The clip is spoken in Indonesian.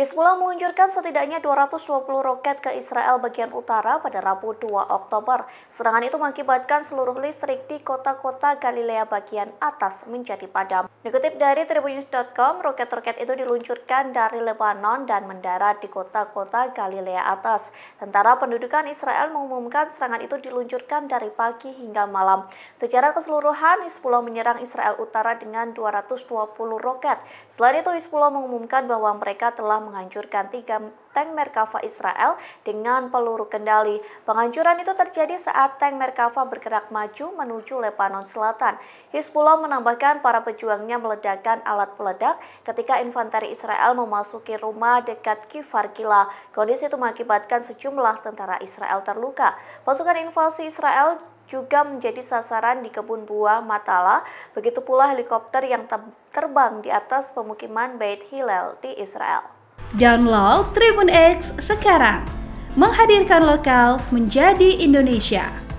Hizbullah meluncurkan setidaknya 220 roket ke Israel bagian utara pada Rabu 2 Oktober. Serangan itu mengakibatkan seluruh listrik di kota-kota Galilea bagian atas menjadi padam. Dikutip dari Tribunnews.com, roket-roket itu diluncurkan dari Lebanon dan mendarat di kota-kota Galilea atas. Tentara pendudukan Israel mengumumkan serangan itu diluncurkan dari pagi hingga malam. Secara keseluruhan, Hizbullah menyerang Israel Utara dengan 220 roket. Selain itu, Hizbullah mengumumkan bahwa mereka telah menghancurkan 3 tank Merkava Israel dengan peluru kendali. Penghancuran itu terjadi saat tank Merkava bergerak maju menuju Lebanon Selatan. Hizbullah menambahkan para pejuangnya meledakkan alat peledak ketika infanteri Israel memasuki rumah dekat Kfar Gila. Kondisi itu mengakibatkan sejumlah tentara Israel terluka. Pasukan invasi Israel juga menjadi sasaran di kebun buah Matala, begitu pula helikopter yang terbang di atas pemukiman Beit Hillel di Israel. Download Tribun X sekarang, menghadirkan lokal menjadi Indonesia.